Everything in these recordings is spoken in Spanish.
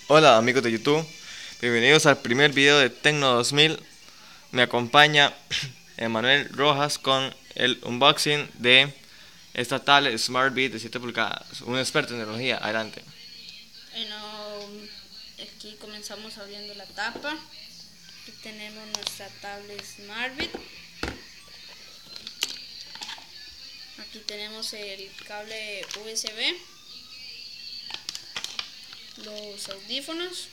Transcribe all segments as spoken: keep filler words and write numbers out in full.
Hola amigos de YouTube, bienvenidos al primer video de Tecno dos mil. Me acompaña Emanuel Rojas con el unboxing de esta tablet SmartBeat de siete pulgadas. Un experto en tecnología, adelante. Bueno, aquí comenzamos abriendo la tapa. Aquí tenemos nuestra tablet SmartBeat. Aquí tenemos el cable U S B, los audífonos,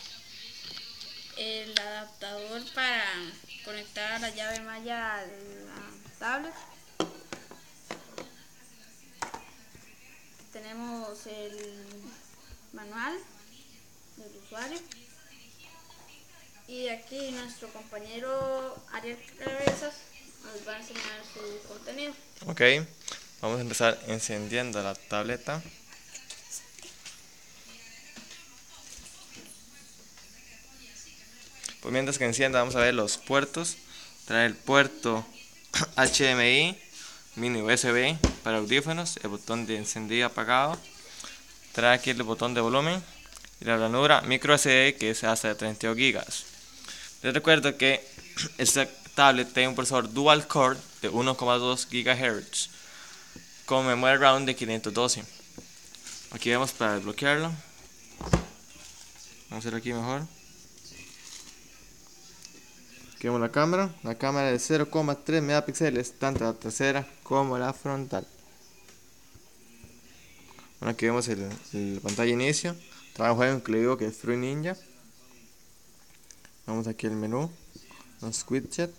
el adaptador para conectar la llave malla a la tablet. Tenemos el manual del usuario. Y aquí nuestro compañero Ariel Cabezas nos va a enseñar su contenido. Ok, vamos a empezar encendiendo la tableta. Pues mientras que encienda vamos a ver los puertos. Trae el puerto H D M I, mini U S B para audífonos, el botón de encendido y apagado. Trae aquí el botón de volumen y la ranura micro S D que es hasta de treinta y dos gigas. Les recuerdo que esta tablet tiene un procesador dual core de uno coma dos gigahertz con memoria RAM de quinientos doce. Aquí vemos para desbloquearlo. Vamos a hacer aquí mejor. Aquí vemos la cámara, la cámara de cero coma tres megapíxeles, tanto la trasera como la frontal. Bueno, aquí vemos el, el pantalla inicio. Trae un juego incluido que es Fruit Ninja. Vamos aquí al menú, los widgets.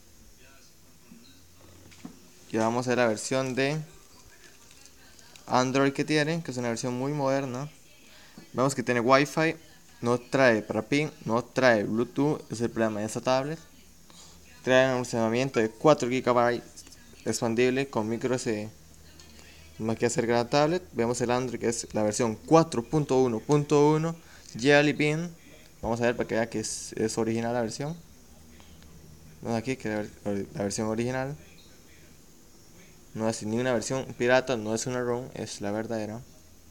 Y vamos a ver la versión de Android que tiene, que es una versión muy moderna. Vemos que tiene Wi-Fi, no trae para pin, no trae Bluetooth, es el problema de esta tablet. Trae un almacenamiento de cuatro gigabytes expandible con micro S D. Vamos aquí a acercar la tablet, vemos el Android que es la versión cuatro punto uno punto uno Jelly Bean. Vamos a ver para que vea que es, es original la versión. Vemos aquí que es la, la versión original. No es ni una versión pirata, no es una ROM, es la verdadera.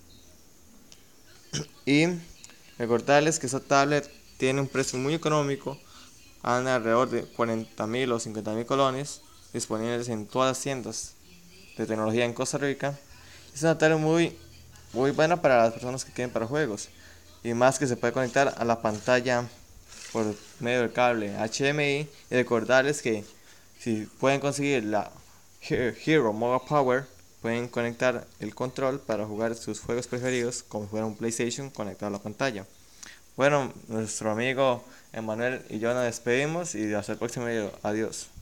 Y recordarles que esta tablet tiene un precio muy económico, anda alrededor de cuarenta mil o cincuenta mil colones, disponibles en todas las tiendas de tecnología en Costa Rica. Es una tablet muy, muy buena para las personas que quieren para juegos, y más que se puede conectar a la pantalla por medio del cable H D M I. Y recordarles que si pueden conseguir la Hero Mobile Power, pueden conectar el control para jugar sus juegos preferidos como si fuera un PlayStation conectado a la pantalla. Bueno, nuestro amigo Emanuel y yo nos despedimos y hasta el próximo video. Adiós.